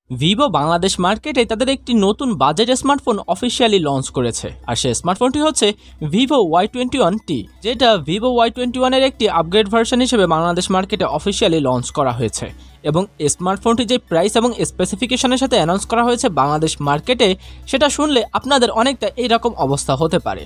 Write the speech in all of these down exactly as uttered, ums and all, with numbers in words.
Vivo Bangladesh মার্কেটে তাদের একটি নতুন বাজেট স্মার্টফোন অফিসিয়ালি লঞ্চ করেছে, আর সেই স্মার্টফোনটি হচ্ছে Vivo Y twenty one T, যেটা ভিভো ওয়াই টোয়েন্টি ওয়ানের একটি আপগ্রেড ভার্সন হিসেবে বাংলাদেশ মার্কেটে অফিসিয়ালি লঞ্চ করা হয়েছে। এবং স্মার্টফোনটি যে প্রাইস এবং স্পেসিফিকেশনের সাথে অ্যানাউন্স করা হয়েছে বাংলাদেশ মার্কেটে, সেটা শুনলে আপনাদের অনেকটা এইরকম অবস্থা হতে পারে।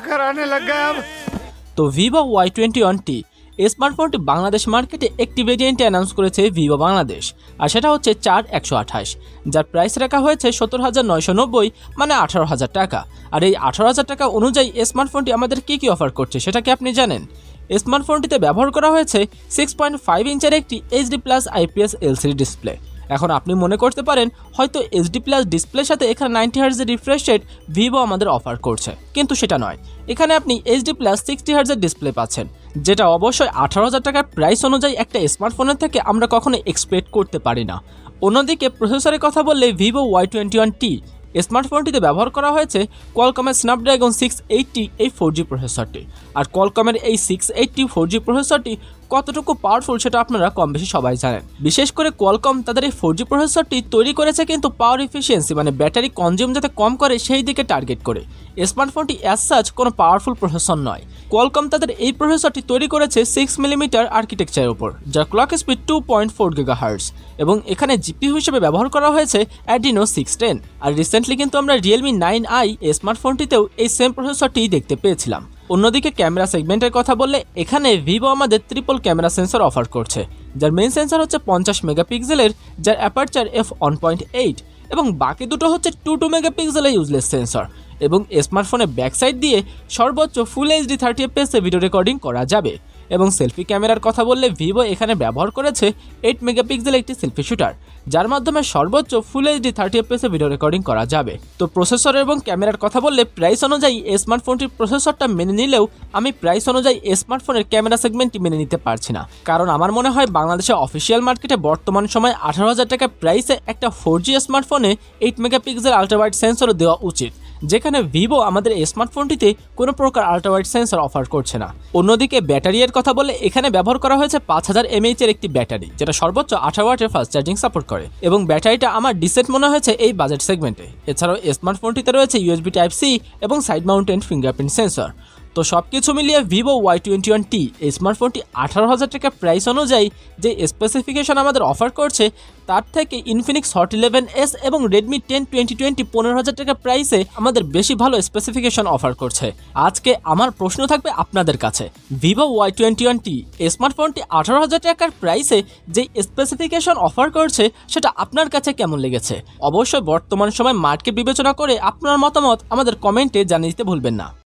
তো Vivo Y twenty one T স্মার্টফোনটি বাংলাদেশ মার্কেটে একটি ভেরিয়েন্টে অ্যানাউন্স করেছে ভিভো বাংলাদেশ, আর সেটা হচ্ছে চার একশো আঠাশ, যার প্রাইস রাখা হয়েছে সত্তর হাজার নয়শো নব্বই, মানে আঠারো হাজার টাকা। আর এই আঠারো হাজার টাকা অনুযায়ী স্মার্টফোনটি আমাদের কী কী অফার করছে সেটা কি আপনি জানেন? স্মার্টফোনটিতে ব্যবহার করা হয়েছে সিক্স পয়েন্ট ফাইভ ইঞ্চের একটি HD plus IPS LCD display. এখন আপনি মনে করতে পারেন হয়তো এইচডি প্লাস ডিসপ্লের সাথে এখানে নাইনটি হার্টজের রিফ্রেশ রেট ভিভো আমাদের অফার করছে, কিন্তু সেটা নয়। এখানে আপনি এইচডি প্লাস সিক্সটি হার্টজের ডিসপ্লে পাচ্ছেন, যেটা অবশ্যই আঠারো হাজার টাকার প্রাইস অনুযায়ী একটা স্মার্টফোনের থেকে আমরা কখনো এক্সপেক্ট করতে পারি না। অন্যদিকে প্রসেসরের কথা বললে Vivo Y twenty one T স্মার্টফোনটিতে ব্যবহার করা হয়েছে কোয়ালকমের স্ন্যাপড্রাগন সিক্স এইটটি এই ফোর জি প্রসেসরটি। আর কোয়ালকমের এই সিক্স এইটটি ফোর জি প্রসেসরটি কতটুকু পাওয়ারফুল সেটা আপনারা কম বেশি সবাই জানেন। বিশেষ করে কোয়ালকম তাদের এই ফোর জি প্রসেসরটি তৈরি করেছে কিন্তু পাওয়ার এফিসিয়েন্সি মানে ব্যাটারি কনজিউম যাতে কম করে সেই দিকে টার্গেট করে। স্মার্টফোনটি অ্যাজ সাচ কোনো পাওয়ারফুল প্রসেসর নয়। কোয়ালকম তাদের এই প্রসেসরটি তৈরি করেছে সিক্স মিলিমিটার আর্কিটেকচারের উপর, যার clock speed two point four gigahertz, এবং এখানে জিপিইউ হিসেবে ব্যবহার করা হয়েছে অ্যাডিনো সিক্স টেন। আর রিসেন্টলি কিন্তু আমরা রিয়েলমি নাইন আই স্মার্টফোনটিতেও এই সেম প্রসেসরটি দেখতে পেয়েছিলাম। অন্যদিকে ক্যামেরা সেগমেন্টের কথা বললে এখানে ভিভো আমাদের ট্রিপল ক্যামেরা সেন্সর অফার করছে, যার মেইন সেন্সর হচ্ছে পঞ্চাশ মেগাপিক্সেলের, যার aperture f one point eight, এবং বাকি দুটো হচ্ছে টু টু মেগাপিক্সেলের ইউজলেস সেন্সর। এবং স্মার্টফোনের ব্যাক সাইড দিয়ে সর্বোচ্চ ফুল এইচডি থার্টি এফপিএসে ভিডিও রেকর্ডিং করা যাবে। এবং সেলফি ক্যামেরার কথা বললে ভিভো এখানে ব্যবহার করেছে এইট মেগাপিক্সেলের একটি সেলফি শুটার, যার মাধ্যমে সর্বোচ্চ ফুল এইচডি থার্টি এফপিএসে ভিডিও রেকর্ডিং করা যাবে। তো প্রসেসর এবং ক্যামেরার কথা বললে প্রাইস অনুযায়ী স্মার্টফোনটির প্রসেসরটা মেনে নিলেও আমি প্রাইস অনুযায়ী স্মার্টফোনের ক্যামেরা সেগমেন্টটি মেনে নিতে পারছি না, কারণ আমার মনে হয় বাংলাদেশের অফিসিয়াল মার্কেটে বর্তমান সময় আঠারো হাজার টাকার প্রাইসে একটা ফোর জি স্মার্টফোনে এইট মেগাপিক্সেল আল্ট্রাওয়াইড সেন্সরও দেওয়া উচিত, যেখানে ভিভো আমাদের স্মার্টফোনটিতে কোনো প্রকার আল্ট্রাওয়াইড সেন্সর অফার করছে না। অন্যদিকে ব্যাটারির কথা বলে এখানে ব্যবহার করা হয়েছে পাঁচ হাজার এমএইচ এর একটি ব্যাটারি, যেটা সর্বোচ্চ আঠারো ওয়াটের ফাস্ট চার্জিং সাপোর্ট করে, এবং ব্যাটারিটা আমার ডিসেন্ট মনে হয়েছে এই বাজেট সেগমেন্টে। এছাড়াও স্মার্টফোনটিতে রয়েছে ইউএসবি টাইপ সি এবং সাইড মাউন্টেড ফিঙ্গারপ্রিন্ট সেন্সর। তো সব কিছু মিলিয়ে Vivo Y twenty one T এই স্মার্টফোনটি আঠারো হাজার টাকা প্রাইস অনুযায়ী যে স্পেসিফিকেশন আমাদের অফার করছে, তার থেকে ইনফিনিক্স হট ইলেভেন এস এবং রেডমি টেন টোয়েন্টি টোয়েন্টি পনেরো হাজার টাকা প্রাইসে আমাদের বেশি ভালো স্পেসিফিকেশন অফার করছে। আজকে আমার প্রশ্ন থাকবে আপনাদের কাছে, Vivo Y twenty one T স্মার্টফোনটি আঠারো হাজার টাকার প্রাইসে যে স্পেসিফিকেশন অফার করছে সেটা আপনার কাছে কেমন লেগেছে? অবশ্যই বর্তমান সময় মার্কেট বিবেচনা করে আপনার মতামত আমাদের কমেন্টে জানিয়ে দিতে ভুলবেন না।